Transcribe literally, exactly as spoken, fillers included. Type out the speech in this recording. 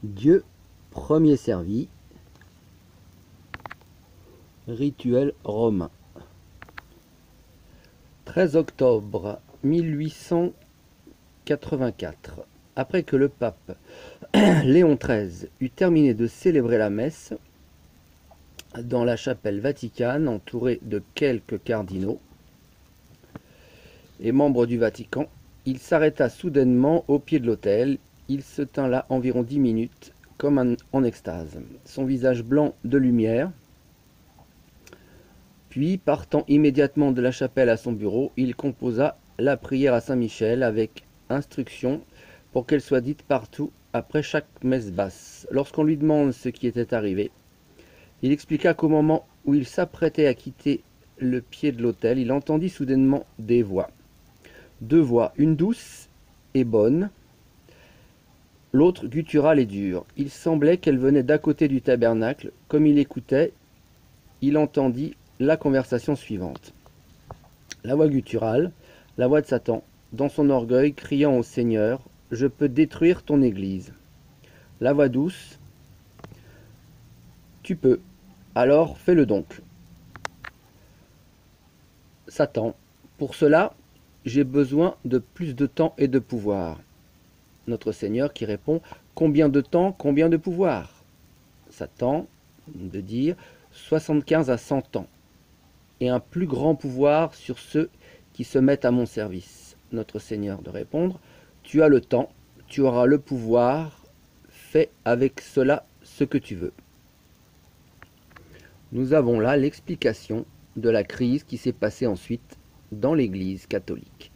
Dieu premier servi. Rituel romain. treize octobre mille huit cent quatre-vingt-quatre. Après que le pape Léon treize eut terminé de célébrer la messe dans la chapelle Vaticane, entouré de quelques cardinaux et membres du Vatican, il s'arrêta soudainement au pied de l'autel. Il se tint là environ dix minutes, comme en extase, son visage blanc de lumière. Puis, partant immédiatement de la chapelle à son bureau, il composa la prière à Saint-Michel avec instruction pour qu'elle soit dite partout après chaque messe basse. Lorsqu'on lui demande ce qui était arrivé, il expliqua qu'au moment où il s'apprêtait à quitter le pied de l'autel, il entendit soudainement des voix. Deux voix, une douce et bonne, l'autre gutturale et dure. Il semblait qu'elle venait d'à côté du tabernacle. Comme il écoutait, il entendit la conversation suivante. La voix gutturale, la voix de Satan, dans son orgueil, criant au Seigneur, « Je peux détruire ton Église. » La voix douce, « Tu peux, alors fais-le donc. » Satan, « Pour cela, j'ai besoin de plus de temps et de pouvoir. » Notre Seigneur qui répond, « Combien de temps, combien de pouvoir ?» Satan, de dire, « soixante-quinze à cent ans. Et un plus grand pouvoir sur ceux qui se mettent à mon service. » Notre Seigneur de répondre, « Tu as le temps, tu auras le pouvoir, fais avec cela ce que tu veux. » Nous avons là l'explication de la crise qui s'est passée ensuite dans l'Église catholique.